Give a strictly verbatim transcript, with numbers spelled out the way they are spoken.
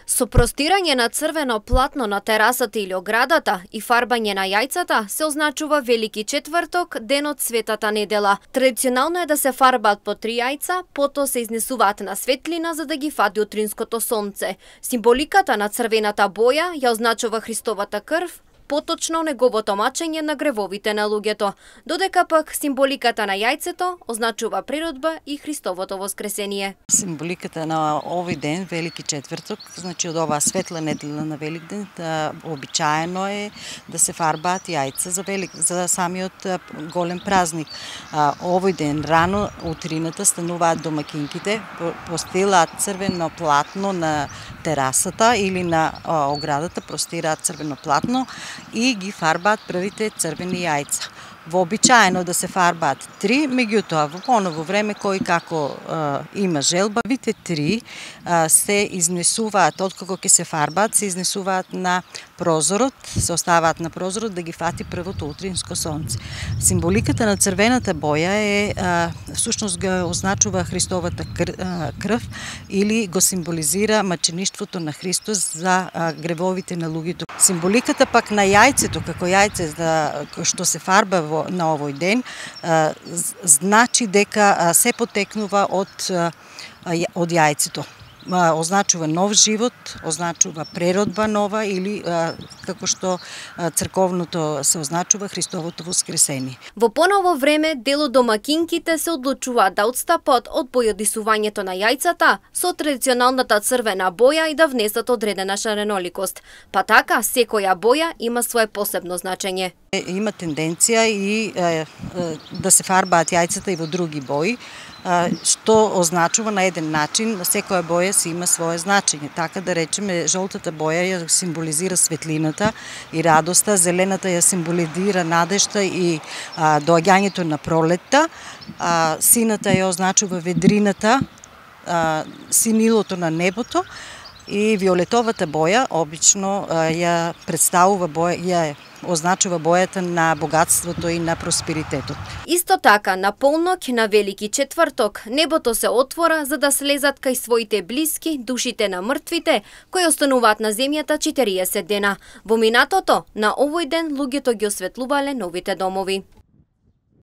Со простирање на црвено платно на терасата или оградата и фарбање на јајцата се означува Велики четврток, денот Светата недела. Традиционално е да се фарбаат по три јајца, потоа се изнесуваат на светлина за да ги фати утринското сонце. Символиката на црвената боја ја означува Христовата крв, поточно неговото мачење на гревовите на луѓето, додека пак символиката на јајцето означува природба и Христовото воскресение. Символиката на овој ден, Велики четврток, значи од оваа светла недела на Великден, да, обичаено е да се фарбаат јајца за велик, за самиот голем празник. А, овој ден рано утрината стануваат домакинките, постилаат црвено платно на терасата или на а, оградата, простираат црвено платно и ги фарбаат првите црвени јајца. Вообичаено да се фарбаат три, меѓутоа во поново време кој како а, има желба, вите три а, се изнесуваат, откако ќе се фарбаат, се изнесуваат на прозорот, се оставаат на прозорот да ги фати првото утринско сонце. Символиката на црвената боја е а, всушност го означува Христовата крв или го символизира мачеништвото на Христос за а, гревовите на луѓето. Символиката пак на јајцето, како јајце да, што се фарба во, на овој ден, а, значи дека а, се потекнува од, а, од јајцето. Означува нов живот, означува преродба нова или а, како што а, црковното се означува Христовото воскресение. Во поново време дел од домакинките се одлучуваат да отстапат од бојодисувањето на јајцата со традиционалната црвена боја и да внесат одредена шареноликост. Па така секоја боја има свое посебно значење. Има тенденција и е, е, да се фарбаат јајцата и во други бои, што означува на еден начин, секоја боја си има свое значење. Така да речеме, жолтата боја ја символизира светлината и радоста, зелената ја символизира надежта и а, доаѓањето на пролетта, а, сината ја означува ведрината, а, синилото на небото, и виолетовата боја обично а, ја представува боја, ја означува бојата на богатството и на просперитетот. Исто така, на полноќ на Велики четврток, небото се отвора за да слезат кај своите блиски душите на мртвите, кои остануваат на земјата четириесет дена. Во минатото, на овој ден, луѓето ги осветлувале новите домови.